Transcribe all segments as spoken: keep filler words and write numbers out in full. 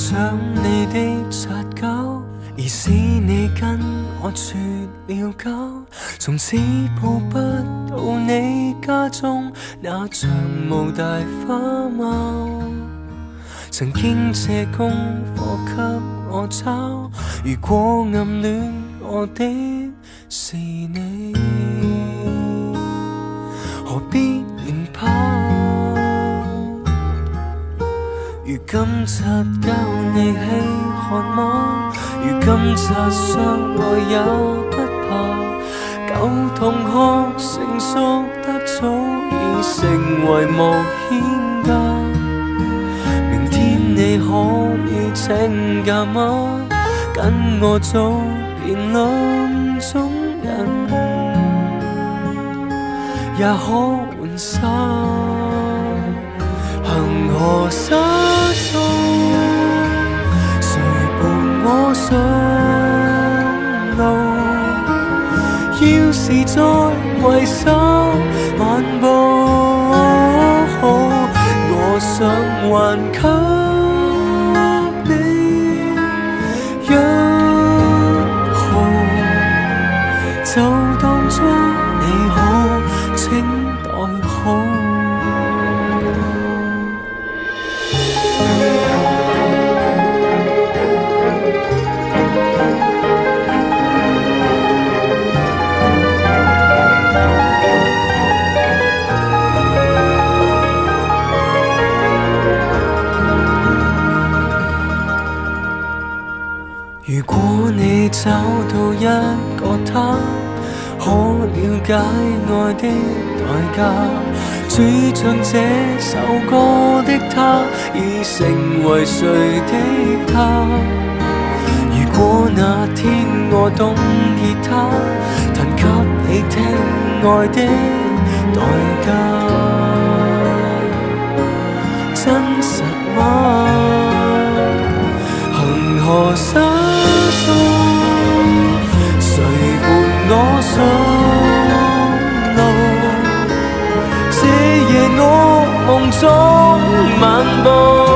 像你的擦膠，而使你跟我絕了交。從此步不到你家中那場無大花貓，曾經借功課給我抄。如果暗戀我的是你，何必亂跑？如今擦膠你稀罕麼？如今擦傷我也不怕。舊同學成熟得早已成為無牽掛。明天你可以請假嗎？跟我做辯論中人，也可換衫。恒河沙數，誰伴我上路？要是再攜手漫步，我想還給你一號，就當作你好，請代好。如果你找到一個他，可了解愛的代價，主唱這首歌的他，已成為誰的他？如果那天我懂吉他，彈給你聽愛的代價，真實嗎？恒河沙數，誰伴我上路？這夜我夢中漫步，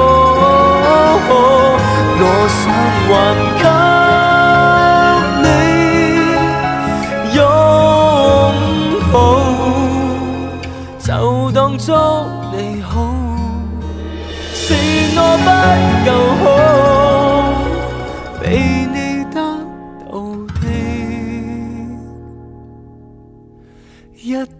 我想還給你擁抱，就當作你好，是我不夠好，被你得到的一